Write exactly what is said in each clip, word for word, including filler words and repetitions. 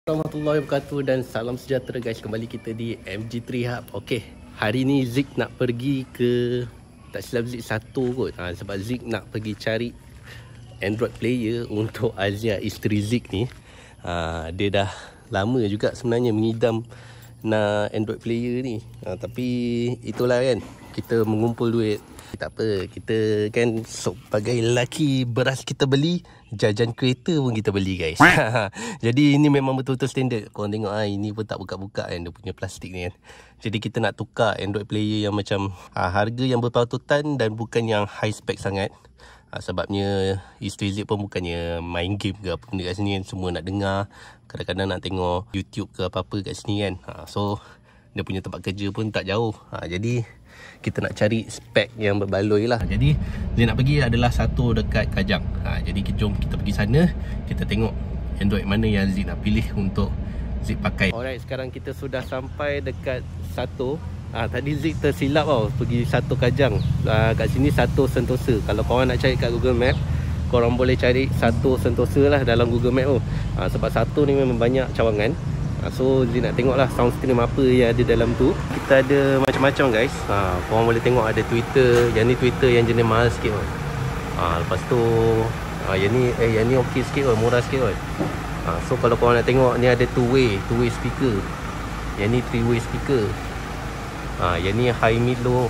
Warahmatullahi wabarakatuh dan salam sejahtera guys. Kembali kita di M G three Hub. Okey, hari ni Zik nak pergi ke, tak silap Zik satu kot ha, sebab Zik nak pergi cari Android player untuk Azia, isteri Zik ni. ha, Dia dah lama juga sebenarnya mengidam nak Android player ni, ha, tapi itulah kan, kita mengumpul duit. Tak apa, kita kan sebagai lelaki, beras kita beli, jajan kereta pun kita beli guys. Jadi ini memang betul-betul standard. Korang tengok ah, ini pun tak buka-buka kan dia punya plastik ni kan. Jadi kita nak tukar Android player yang macam ah, harga yang berpatutan dan bukan yang high spec sangat. ah, Sebabnya isteri Zik pun bukannya main game ke apa benda kat sini kan. Semua nak dengar, kadang-kadang nak tengok YouTube ke apa-apa kat sini kan. ah, So dia punya tempat kerja pun tak jauh. ah, Jadi kita nak cari spek yang berbaloi lah. Jadi Zik nak pergi adalah satu dekat Kajang. ha, Jadi jom kita pergi sana, kita tengok Android mana yang Zik nak pilih untuk Zik pakai. Alright, sekarang kita sudah sampai dekat satu. ha, Tadi Zik tersilap tau, pergi satu Kajang. ha, Kat sini satu Sentosa. Kalau korang nak cari kat Google Map, korang boleh cari satu Sentosa lah dalam Google Map tu. ha, Sebab satu ni memang banyak cawangan. So Zik nak tengok lah soundstream apa yang ada dalam tu. Kita ada macam-macam guys. ha, Korang boleh tengok ada Twitter. Yang ni Twitter yang jenis mahal sikit kan. ha, Lepas tu ha, Yang ni eh yang ni okey sikit kan, murah sikit kan. ha, So kalau korang nak tengok, ni ada two way Two way speaker. Yang ni three way speaker. ha, Yang ni high mid low.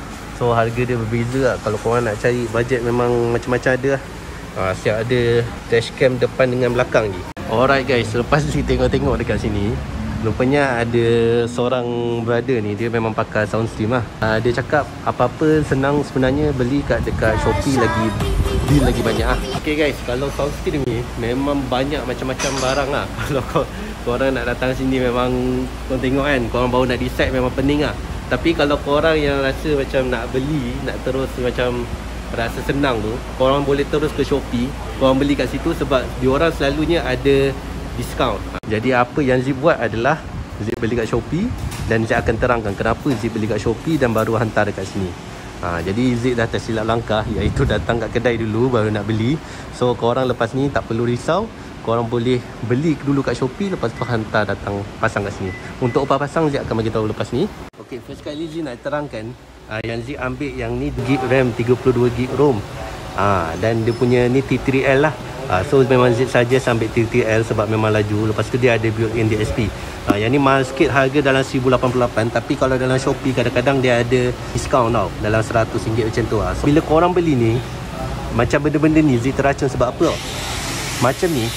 So harga dia berbeza lah. Kalau korang nak cari budget memang macam-macam ada lah. ha, Siap ada dashcam depan dengan belakang je. Alright guys, lepas ni tengok-tengok dekat sini, rupanya ada seorang brother ni, dia memang pakai soundstream lah. uh, Dia cakap apa-apa senang sebenarnya beli kat dekat Shopee, lagi deal lagi banyak lah. Okay guys, kalau soundstream ni memang banyak macam-macam barang lah. Kalau kau, korang nak datang sini memang korang tengok kan, korang baru nak decide memang pening lah. Tapi kalau korang yang rasa macam nak beli, nak terus macam rasa senang tu, korang boleh terus ke Shopee, korang beli kat situ sebab diorang selalunya ada diskaun. Jadi apa yang Zik buat adalah Zik beli kat Shopee dan Zik akan terangkan kenapa Zik beli kat Shopee dan baru hantar dekat sini. ha, Jadi Zik dah tersilap langkah, iaitu datang kat kedai dulu baru nak beli. So korang lepas ni tak perlu risau, korang boleh beli dulu kat Shopee, lepas tu hantar datang pasang kat sini. Untuk upah pasang Zik akan bagi tahu lepas ni. Okay, first kali Zik nak terangkan uh, yang Zik ambil yang ni gig RAM, tiga puluh dua gig ROM. uh, Dan dia punya ni T three L lah. uh, So memang Zik suggest ambil T three L sebab memang laju. Lepas tu dia ada built-in D S P. uh, Yang ni mahal sikit, harga dalam seribu lapan puluh lapan. Tapi kalau dalam Shopee kadang-kadang dia ada diskaun tau, dalam seratus ringgit macam tu. uh. So bila korang beli ni, macam benda-benda ni Zik teracun sebab apa tau. Macam ni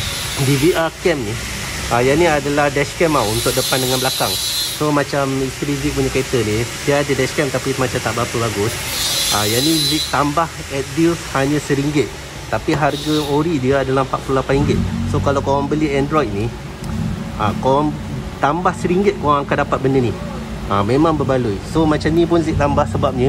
D V R cam ni, uh, yang ni adalah dashcam tau, untuk depan dengan belakang. So macam isteri Zik punya kereta ni, dia ada dashcam tapi macam tak berapa bagus. ha, Yang ni Zik tambah at deals hanya seringgit, tapi harga ori dia adalah empat puluh lapan ringgit. So kalau korang beli Android ni, ha, korang tambah seringgit, korang akan dapat benda ni. ha, Memang berbaloi. So macam ni pun Zik tambah sebabnya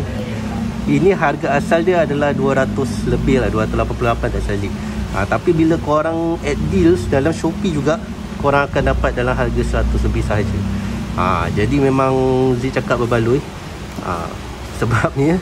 ini harga asal dia adalah dua ratus lebih lah, dua ratus lapan puluh lapan tak salah Zik. ha, Tapi bila korang add deals dalam Shopee juga, korang akan dapat dalam harga seratus lebih sahaja. Ha, jadi memang Zik cakap berbaloi. ha, Sebabnya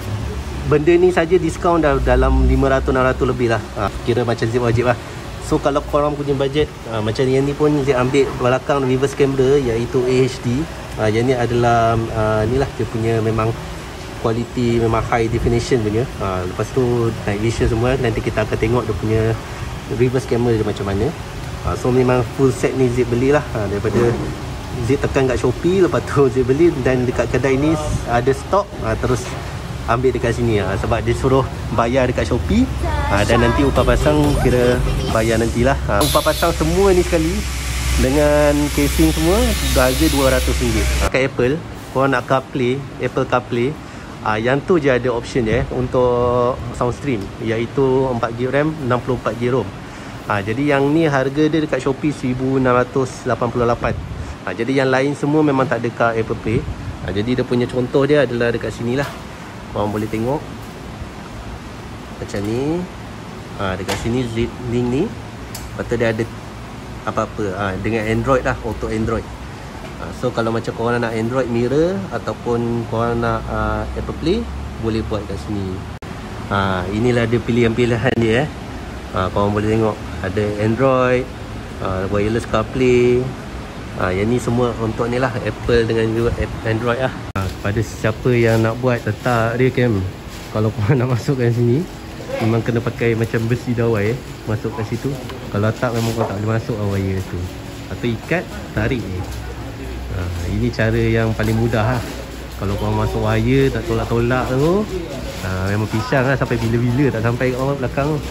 benda ni saja diskaun dah dalam lima ratus enam ratus lebih lah. ha, Kira macam Zik wajib lah. So kalau korang punya budget, ha, macam yang ni pun Zik ambil belakang reverse camera, iaitu A H D. ha, Yang ni adalah uh, ni lah, dia punya memang quality, memang high definition punya. ha, Lepas tu night vision semua, nanti kita akan tengok dia punya reverse camera dia macam mana. ha, So memang full set ni Zik belilah, ha, daripada Zik tekan kat Shopee, lepas tu Zik beli, dan dekat kedai ni ada stok, ha, terus ambil dekat sini. ha, Sebab dia suruh bayar dekat Shopee, ha, dan nanti upah pasang kira bayar nantilah. ha, Upah pasang semua ni sekali dengan casing semua harga dua ratus ringgit. ha, Kat Apple, korang nak CarPlay, Apple CarPlay, ha, yang tu je ada option je untuk soundstream, iaitu empat gig RAM, enam puluh empat gig ROM. ha, Jadi yang ni harga dia dekat Shopee seribu enam ratus lapan puluh lapan. Ha, jadi yang lain semua memang tak ada kat Apple Play. ha, Jadi dia punya contoh dia adalah dekat sini lah. Korang boleh tengok macam ni. ha, Dekat sini zip link ni, lepas tu dia ada apa-apa, ha, dengan Android lah, auto Android. ha, So kalau macam korang nak Android Mirror ataupun korang nak uh, Apple Play, boleh buat kat sini. ha, Inilah dia pilihan-pilihan dia eh. ha, Korang boleh tengok ada Android, uh, wireless CarPlay. uh, Yang ni semua untuk ni lah, Apple dengan juga Android lah. uh, Kepada siapa yang nak buat letak dia Cam, kalau korang nak masukkan sini, memang kena pakai macam besi dawai eh, masuk kat situ. Kalau tak memang korang tak boleh masuk lah wire tu, atau ikat, tarik ni. uh, Ini cara yang paling mudah lah. Kalau korang masuk wire tak tolak-tolak tu, uh, memang pisang lah sampai bila-bila tak sampai kat orang belakang tu.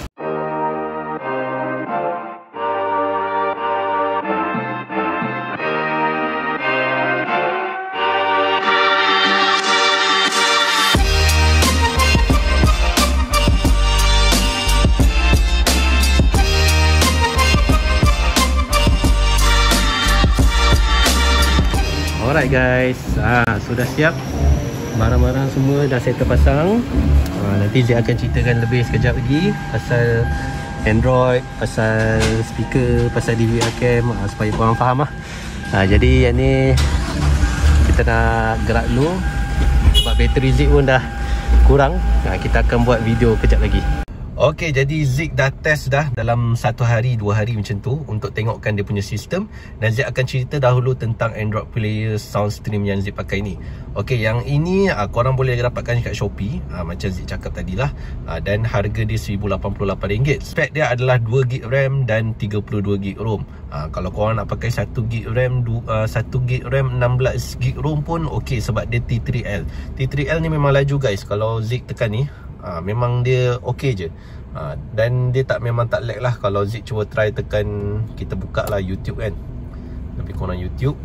Alright guys, ah, sudah siap. Barang-barang semua dah saya terpasang. ah, Nanti saya akan ceritakan lebih sekejap lagi pasal Android, pasal speaker, pasal D V R cam, ah, supaya korang faham lah. ah, Jadi yang ni kita nak gerak dulu sebab bateri Zik pun dah kurang. ah, Kita akan buat video kejap lagi. Okey, jadi Zik dah test dah dalam satu hari, dua hari macam tu untuk tengokkan dia punya sistem. Dan Zik akan cerita dahulu tentang Android Player Soundstream yang Zik pakai ni. Okey, yang ini uh, korang boleh dapatkan kat Shopee, uh, macam Zik cakap tadilah. uh, Dan harga dia seribu lapan puluh lapan ringgit. Spek dia adalah dua gig RAM dan tiga puluh dua gig ROM. uh, Kalau korang nak pakai satu gig RAM, uh, satu gig RAM, enam belas gig ROM pun okey, sebab dia T three L. T three L ni memang laju guys. Kalau Zik tekan ni, Ha, memang dia okey je. ha, Dan dia tak memang tak lag lah. Kalau Zik cuba try tekan, kita buka lah YouTube kan, lebih kurang YouTube.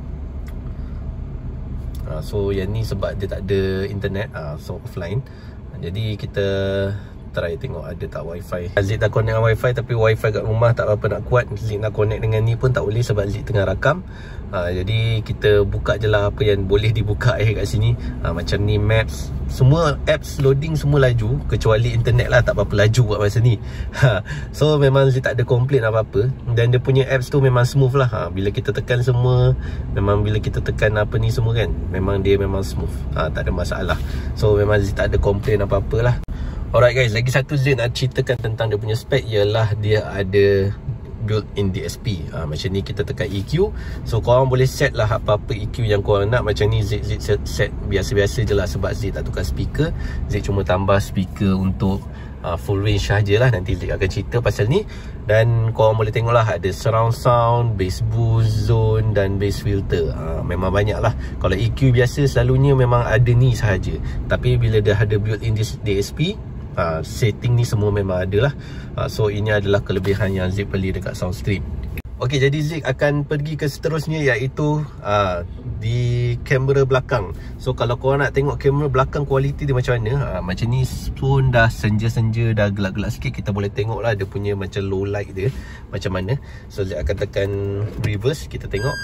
ha, So yang ni sebab dia tak ada internet, ha, so offline. Jadi kita try tengok ada tak wifi. Zik dah connect dengan wifi, tapi wifi kat rumah tak apa nak kuat. Zik nak connect dengan ni pun tak boleh sebab Zik tengah rakam. ha, Jadi kita buka je lah apa yang boleh dibuka eh kat sini. ha, Macam ni Maps, semua apps loading semua laju, kecuali internet lah tak apa-apa laju buat masa ni. ha, So memang Zik tak ada komplain apa-apa. Dan dia punya apps tu memang smooth lah. ha, Bila kita tekan semua, memang bila kita tekan apa ni semua kan, memang dia memang smooth. ha, Tak ada masalah. So memang Zik tak ada komplain apa-apa lah. Alright guys, lagi satu Zik nak ceritakan tentang dia punya spek, ialah dia ada built-in D S P. ha, Macam ni kita tekan E Q. So korang boleh set lah apa-apa E Q yang korang nak. Macam ni Zik, Zik set, set biasa-biasa je lah sebab Zik tak tukar speaker. Zik cuma tambah speaker untuk uh, full range saja lah. Nanti Zik akan cerita pasal ni. Dan korang boleh tengok lah, ada surround sound, bass boost, zone dan bass filter. ha, Memang banyak lah. Kalau E Q biasa selalunya memang ada ni sahaja. Tapi bila dia ada built-in D S P, Uh, setting ni semua memang ada lah. uh, So ini adalah kelebihan yang Zik beli dekat Soundstream. Okey, jadi Zik akan pergi ke seterusnya, iaitu uh, di kamera belakang. So kalau korang nak tengok kamera belakang kualiti dia macam mana, uh, macam ni pun dah senja-senja, dah gelap-gelap sikit, kita boleh tengok lah dia punya macam low light dia macam mana. So Zik akan tekan reverse, kita tengok.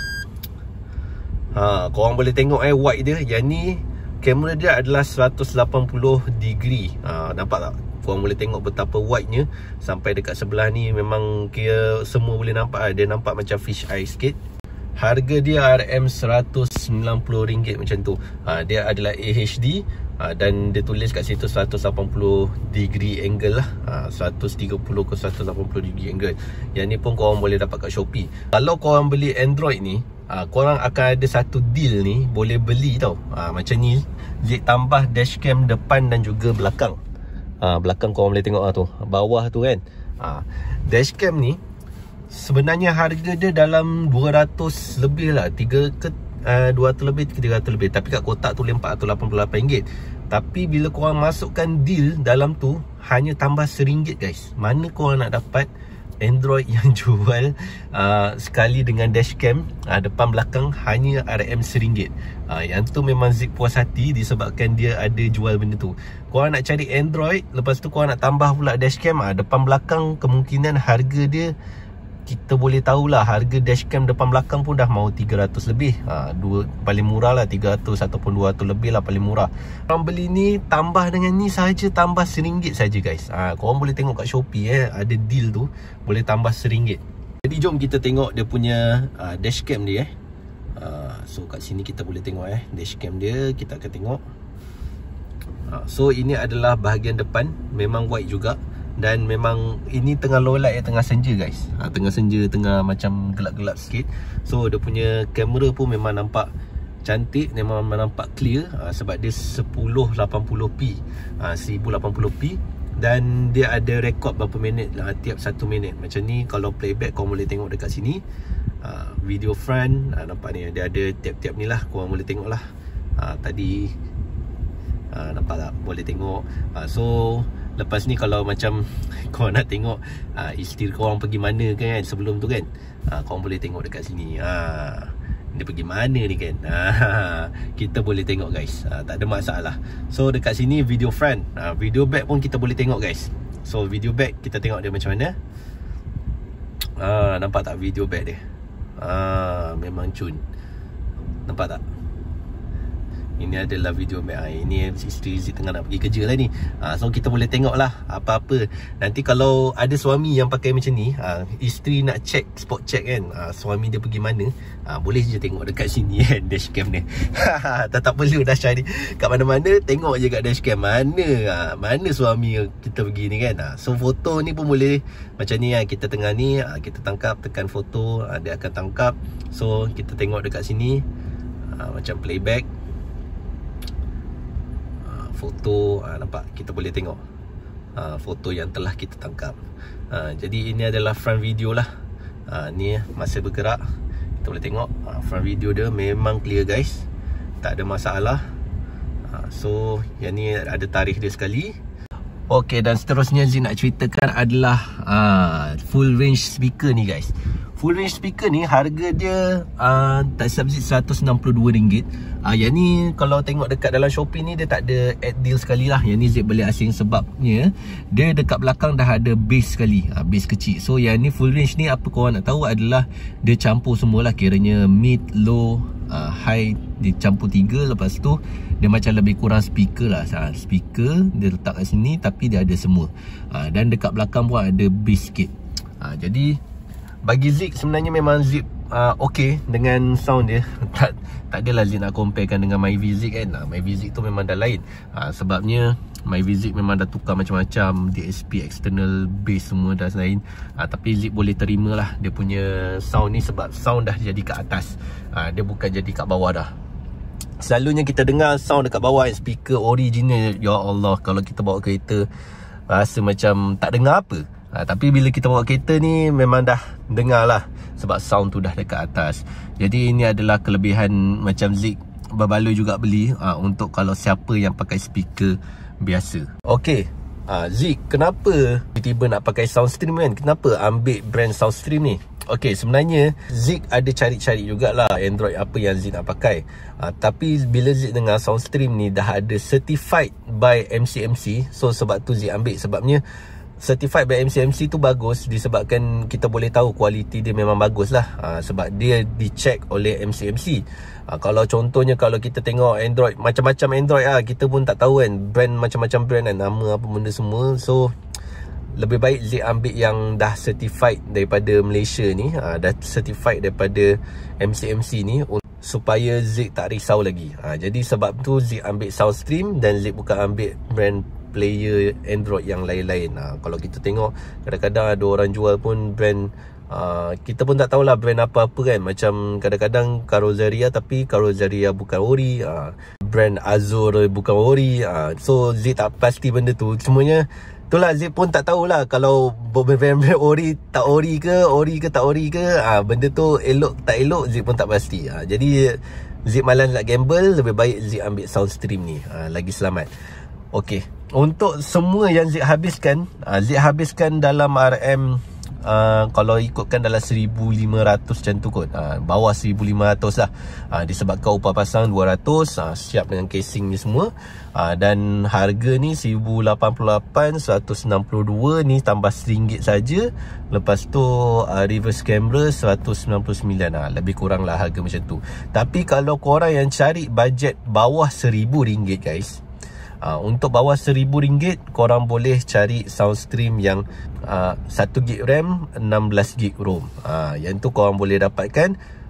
uh, Korang boleh tengok eh wide dia. Yang ni kamera dia adalah seratus lapan puluh degree. ha, Nampak tak? Korang boleh tengok betapa wide-nya. Sampai dekat sebelah ni memang kira semua boleh nampak. Dia nampak macam fish eye sikit. Harga dia R M seratus sembilan puluh ringgit macam tu. ha, Dia adalah A H D, ha, dan dia tulis kat situ seratus lapan puluh degree angle lah. ha, seratus tiga puluh ke seratus lapan puluh degree angle. Yang ni pun korang boleh dapat kat Shopee. Kalau korang beli Android ni, ha, korang akan ada satu deal ni, boleh beli tau. ha, Macam ni Zik tambah dashcam depan dan juga belakang. ha, Belakang korang boleh tengok lah tu, bawah tu kan. ha, Dashcam ni sebenarnya harga dia dalam dua ratus lebih lah, tiga ke uh, dua ratus lebih ke tiga ratus lebih. Tapi kat kotak tu empat ratus lapan puluh lapan ringgit. Tapi bila korang masukkan deal dalam tu, hanya tambah seringgit guys. Mana korang nak dapat Android yang jual uh, sekali dengan dashcam uh, depan belakang hanya R M seringgit. uh, Yang tu memang Zik puas hati disebabkan dia ada jual benda tu. Korang nak cari Android, lepas tu korang nak tambah pula dashcam, uh, depan belakang, kemungkinan harga dia, kita boleh tahulah harga dashcam depan belakang pun dah mau tiga ratus lebih. ha, dua, Paling murah lah tiga ratus ataupun dua ratus lebih lah paling murah. Korang beli ni tambah dengan ni sahaja, tambah seringgit saja guys. ha, Korang boleh tengok kat Shopee eh, ada deal tu, boleh tambah seringgit. Jadi jom kita tengok dia punya uh, dashcam dia eh. uh, So kat sini kita boleh tengok eh dashcam dia, kita akan tengok. uh, So ini adalah bahagian depan, memang wide juga. Dan memang ini tengah low light, tengah senja guys. ha, Tengah senja, tengah macam gelap-gelap sikit. So dia punya kamera pun memang nampak cantik, memang nampak clear. ha, Sebab dia sepuluh lapan puluh p, ha, seribu lapan puluh p. Dan dia ada rekod berapa minit ha, tiap satu minit. Macam ni kalau playback korang boleh tengok dekat sini. ha, Video front, ha, nampak ni dia ada tiap-tiap ni lah, korang boleh tengok lah. ha, Tadi ha, nampak tak? Boleh tengok. ha, So lepas ni kalau macam korang nak tengok ha, isteri korang pergi mana kan sebelum tu kan, ha, korang boleh tengok dekat sini. ha, Dia pergi mana ni kan, ha, kita boleh tengok guys. ha, Tak ada masalah. So dekat sini video front, ha, video back pun kita boleh tengok guys. So video back kita tengok dia macam mana. ha, Nampak tak video back dia? ha, Memang cun. Nampak tak? Ini adalah video back. ha, Ini isteri Zik tengah nak pergi kerja lah ni. ha, So kita boleh tengok lah apa-apa. Nanti kalau ada suami yang pakai macam ni, ha, isteri nak check, spot check kan, ha, suami dia pergi mana, ha, boleh je tengok dekat sini kan, dashcam ni. tak, tak perlu dah cari kat mana-mana, tengok je kat dashcam mana, ha, mana suami kita pergi ni kan. ha, So foto ni pun boleh macam ni. ha, Kita tengah ni, ha, kita tangkap, tekan foto, ha, dia akan tangkap. So kita tengok dekat sini, ha, macam playback foto, ha, nampak kita boleh tengok ha, foto yang telah kita tangkap. ha, Jadi ini adalah front video lah. ha, Ni masa bergerak kita boleh tengok. ha, Front video dia memang clear guys, tak ada masalah. ha, So yang ni ada tarikh dia sekali. Okey, dan seterusnya Zik nak ceritakan adalah ha, full range speaker ni guys. Full range speaker ni harga dia uh, tak silap Zik seratus enam puluh dua ringgit. uh, Yang ni kalau tengok dekat dalam Shopee ni dia tak ada ad deal sekali lah. Yang ni Zik beli asing sebabnya dia dekat belakang dah ada bass sekali, uh, bass kecil. So yang ni full range ni apa korang nak tahu adalah dia campur semualah, kiranya mid, low, uh, high dia campur tiga. Lepas tu dia macam lebih kurang speaker lah. uh, Speaker dia letak kat sini tapi dia ada semua. uh, Dan dekat belakang pun ada bass sikit. uh, Jadi bagi Zik sebenarnya memang Zik uh, okey dengan sound dia. Tak tak adalah Zik nak comparekan dengan Myvizik kan. uh, Myvizik tu memang dah lain. uh, Sebabnya Myvizik memang dah tukar macam-macam, D S P, external bass semua dah lain. uh, Tapi Zik boleh terima lah dia punya sound ni sebab sound dah jadi kat atas. uh, Dia bukan jadi kat bawah dah. Selalunya kita dengar sound dekat bawah kan, speaker original. Ya Allah, kalau kita bawa kereta rasa macam tak dengar apa. Ha, tapi bila kita bawa kereta ni memang dah dengar lah sebab sound tu dah dekat atas. Jadi ini adalah kelebihan macam Zik berbaloi juga beli ha, untuk kalau siapa yang pakai speaker biasa. Okey, ha, Zik kenapa tiba-tiba nak pakai Soundstream kan? Kenapa ambil brand Soundstream ni? Okey, sebenarnya Zik ada cari-cari jugalah Android apa yang Zik nak pakai. ha, Tapi bila Zik dengar Soundstream ni dah ada certified by M C M C, so sebab tu Zik ambil. Sebabnya certified by M C M C tu bagus disebabkan kita boleh tahu kualiti dia memang bagus lah. ha, Sebab dia dicek oleh M C M C. ha, Kalau contohnya kalau kita tengok Android, macam-macam Android lah, kita pun tak tahu kan, brand macam-macam brand kan, nama apa benda semua. So lebih baik Zik ambil yang dah certified daripada Malaysia ni, ha, dah certified daripada M C M C ni, supaya Zik tak risau lagi. ha, Jadi sebab tu Zik ambil Soundstream dan Zik bukan ambil brand player Android yang lain-lain. ha, Kalau kita tengok kadang-kadang ada orang jual pun brand uh, kita pun tak tahulah brand apa-apa kan. Macam kadang-kadang Carrozzeria tapi Carrozzeria bukan ori, uh, brand Azur bukan ori. uh, So Zik tak pasti benda tu. Semuanya itulah Zik pun tak tahulah kalau brand-brand ori tak ori ke, ori ke tak ori ke. uh, Benda tu elok tak elok Zik pun tak pasti. uh, Jadi Zik malas nak gamble, lebih baik Zik ambil Soundstream ni, uh, lagi selamat. Okey, untuk semua yang Zik habiskan, uh, Zik habiskan dalam R M uh, kalau ikutkan dalam seribu lima ratus macam tu kot, uh, bawah seribu lima ratus lah. uh, Disebabkan upah pasang dua ratus, uh, siap dengan casing ni semua. uh, Dan harga ni seribu lapan puluh lapan, seratus enam puluh dua ni tambah seringgit saja. Lepas tu uh, reverse camera seratus sembilan puluh sembilan, uh, lebih kurang lah harga macam tu. Tapi kalau korang yang cari bajet bawah seribu ringgit guys, Uh, untuk bawah seribu ringgit korang boleh cari Soundstream yang uh, satu gig RAM, enam belas gig ROM. uh, Yang tu korang boleh dapatkan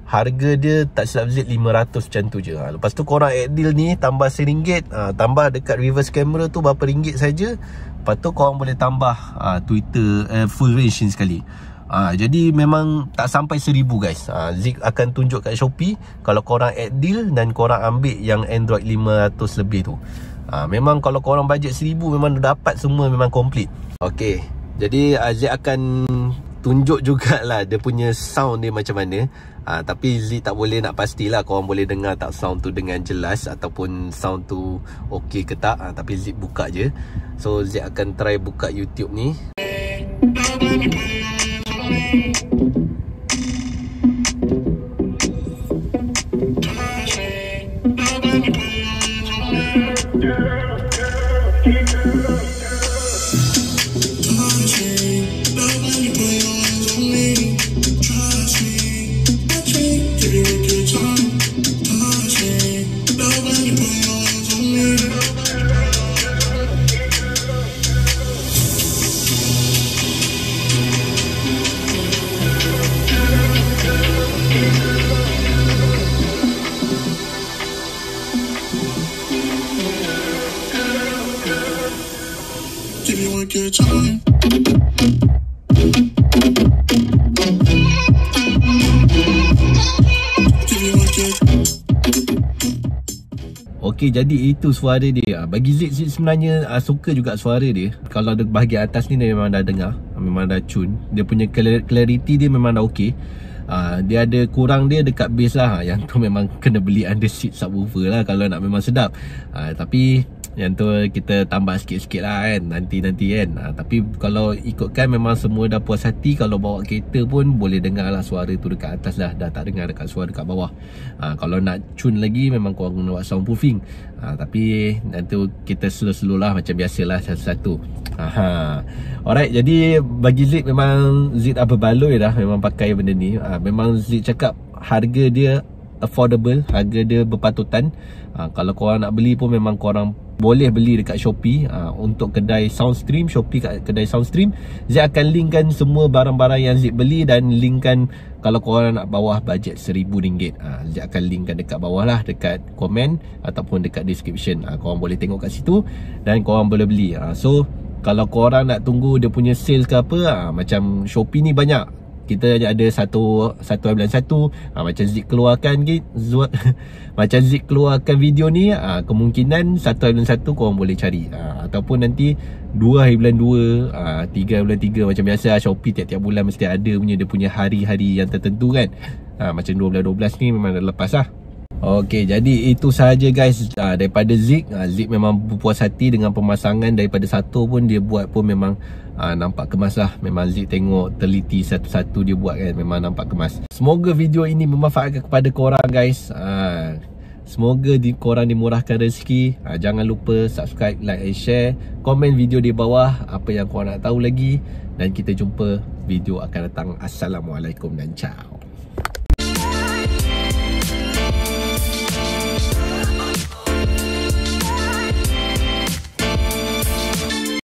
harga dia tak silap Zik lima ratus macam tu je. ha, Lepas tu korang add deal ni tambah seringgit, ha, tambah dekat reverse camera tu berapa ringgit saja. Lepas tu korang boleh tambah ha, Twitter eh, full range ni sekali. ha, Jadi memang tak sampai seribu guys. ha, Zik akan tunjuk kat Shopee kalau korang add deal dan korang ambil yang Android lima ratus lebih tu. ha, Memang kalau korang budget seribu memang dapat semua, memang komplit. Okay, jadi uh, Zik akan tunjuk jugalah dia punya sound dia macam mana. ha, Tapi Zik tak boleh nak pastilah korang boleh dengar tak sound tu dengan jelas ataupun sound tu okey ke tak. ha, Tapi Zik buka je. So Zik akan try buka YouTube ni. Okey, jadi itu suara dia. Bagi Zik, Zik sebenarnya uh, suka juga suara dia. Kalau ada bahagian atas ni dia memang dah dengar, memang dah tune. Dia punya clarity dia memang dah okey. uh, Dia ada kurang dia dekat bass lah. Yang tu memang kena beli under seat subwoofer lah kalau nak memang sedap. uh, Tapi yang tu kita tambah sikit-sikit lah kan, nanti-nanti kan. ha, Tapi kalau ikutkan memang semua dah puas hati. Kalau bawa kereta pun boleh dengar lah suara tu dekat atas lah. Dah tak dengar dekat suara dekat bawah. ha, Kalau nak tune lagi memang korang kena buat soundproofing. ha, Tapi nanti kita slow-slow lah macam biasalah satu-satu. ha. Alright, jadi bagi Zik memang Zik dah berbaloi dah memang pakai benda ni. ha, Memang Zik cakap harga dia affordable, harga dia berpatutan. ha, Kalau korang nak beli pun memang korang boleh beli dekat Shopee. ha, Untuk kedai Soundstream, Shopee kat kedai Soundstream, Zik akan linkkan semua barang-barang yang Zik beli. Dan linkkan kalau korang nak bawah bajet seribu ringgit, ha, Zik akan linkkan dekat bawah lah, dekat komen ataupun dekat description. ha, Korang boleh tengok kat situ dan korang boleh beli. ha, So kalau korang nak tunggu dia punya sale ke apa, ha, macam Shopee ni banyak. Kita ada satu satu bulan satu. ha, Macam Zik keluarkan Macam Zik keluarkan video ni, ha, kemungkinan satu bulan satu korang boleh cari. ha, Ataupun nanti dua hari bulan dua, ha, tiga bulan tiga. Macam biasa Shopee tiap-tiap bulan mesti ada punya dia punya hari-hari yang tertentu kan. ha, Macam dua belas dua belas ni memang dah lepas lah. Okey, jadi itu sahaja guys ha, daripada Zik. ha, Zik memang berpuas hati dengan pemasangan. Daripada satu pun dia buat pun memang ha, nampak kemas lah. Memang Zik tengok teliti satu-satu dia buat kan, memang nampak kemas. Semoga video ini bermanfaat kepada korang guys. ha, Semoga di, korang dimurahkan rezeki. ha, Jangan lupa subscribe, like and share. Komen video di bawah apa yang korang nak tahu lagi. Dan kita jumpa video akan datang. Assalamualaikum dan ciao.